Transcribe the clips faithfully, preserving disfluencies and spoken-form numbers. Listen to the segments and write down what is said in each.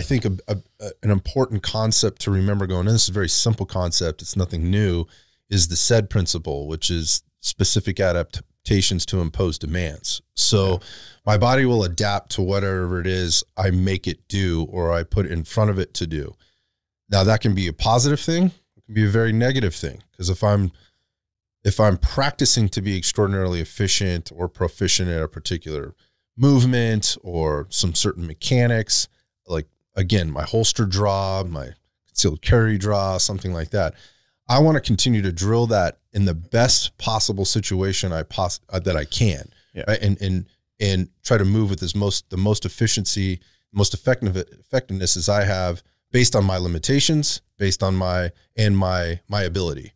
I think a, a, a, an important concept to remember going in, this is a very simple concept, it's nothing new, is the SAID principle, which is specific adaptations to impose demands. So yeah. my body will adapt to whatever it is I make it do or I put in front of it to do. Now that can be a positive thing, it can be a very negative thing, because if I'm if I'm practicing to be extraordinarily efficient or proficient at a particular movement or some certain mechanics, like again, my holster draw, my concealed carry draw, something like that, I want to continue to drill that in the best possible situation I poss uh, that I can, yeah. right? And and and try to move with as most the most efficiency, most effective effectiveness as I have, based on my limitations, based on my and my my ability.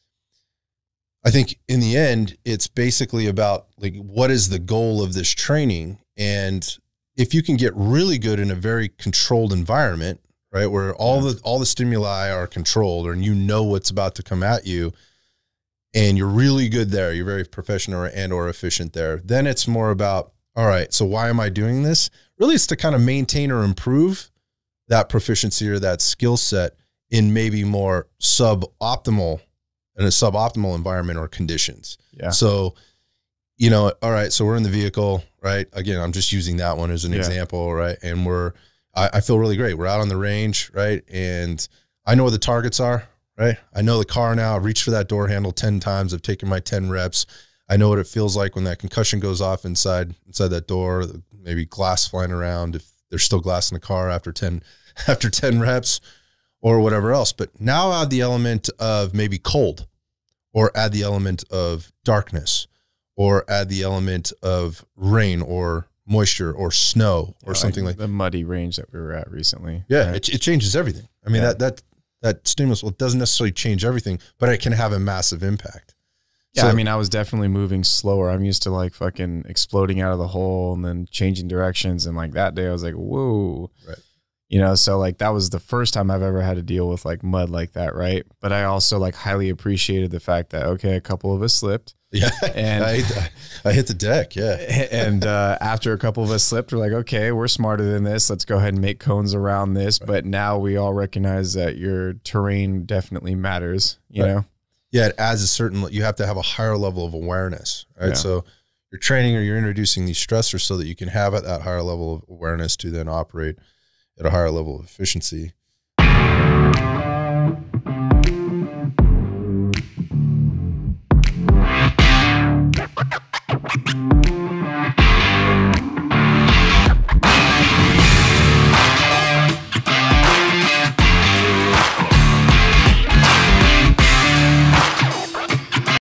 I think in the end, it's basically about like, what is the goal of this training? And if you can get really good in a very controlled environment, right, where all yeah. the all the stimuli are controlled, and you know what's about to come at you, and you're really good there, you're very professional and or efficient there, then it's more about, all right, so why am I doing this? Really, it's to kind of maintain or improve that proficiency or that skill set in maybe more suboptimal in a suboptimal environment or conditions. Yeah. So, you know, all right, so we're in the vehicle, right? Again, I'm just using that one as an yeah. example, right? And we're, I, I feel really great. We're out on the range, right? And I know where the targets are, right? I know the car now. I've reached for that door handle ten times. I've taken my ten reps. I know what it feels like when that concussion goes off inside, inside that door, maybe glass flying around, if there's still glass in the car after ten, after ten reps or whatever else. But now add the element of maybe cold, or add the element of darkness, or add the element of rain or moisture or snow or yeah, something like, like the muddy range that we were at recently. Yeah, right? it, it changes everything. I mean, yeah. that that that stimulus, well, it doesn't necessarily change everything, but it can have a massive impact. Yeah, so, I mean, I was definitely moving slower. I'm used to like fucking exploding out of the hole and then changing directions. And like that day, I was like, whoa. Right. You know, so like that was the first time I've ever had to deal with like mud like that, right? But I also like highly appreciated the fact that, okay, a couple of us slipped. Yeah, and I, I hit the deck, yeah. And uh, after a couple of us slipped, we're like, okay, we're smarter than this. Let's go ahead and make cones around this. Right. But now we all recognize that your terrain definitely matters, you right. know? Yeah, it adds a certain, you have to have a higher level of awareness, right? Yeah. So you're training or you're introducing these stressors so that you can have at that higher level of awareness to then operate at a higher level of efficiency.